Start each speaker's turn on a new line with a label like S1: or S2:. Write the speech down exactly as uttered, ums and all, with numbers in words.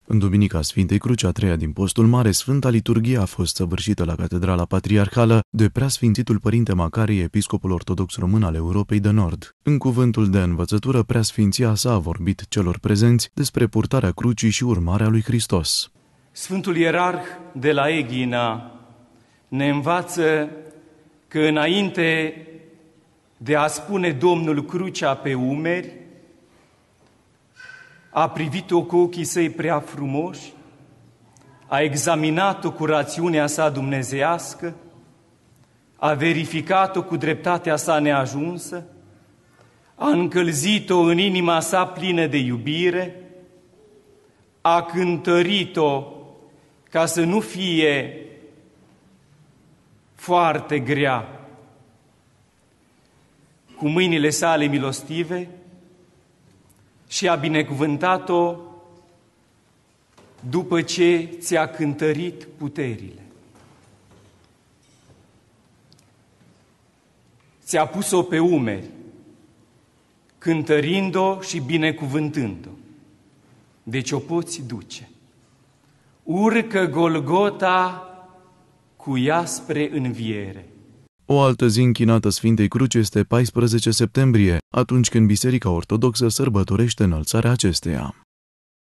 S1: În duminica Sfintei Cruci, a treia din Postul Mare, Sfânta Liturghie a fost săvârșită la Catedrala Patriarhală de Preasfințitul Părinte Macarie, episcopul ortodox român al Europei de Nord. În cuvântul de învățătură, Preasfinția sa a vorbit celor prezenți despre purtarea crucii și urmarea lui Hristos.
S2: Sfântul Ierarh de la Eghina ne învață că înainte de a spune Domnul crucea pe umeri, a privit-o cu ochii săi prea frumoși, a examinat-o cu rațiunea sa dumnezeiască, a verificat-o cu dreptatea sa neajunsă, a încălzit-o în inima sa plină de iubire, a cântărit-o ca să nu fie foarte grea. Cu mâinile sale milostive și a binecuvântat-o după ce ți-a cântărit puterile. Ți-a pus-o pe umeri, cântărind-o și binecuvântând-o. Deci o poți duce. Urcă Golgota cu ea spre înviere.
S1: O altă zi închinată Sfintei Cruci este paisprezece septembrie, atunci când Biserica Ortodoxă sărbătorește înălțarea acesteia.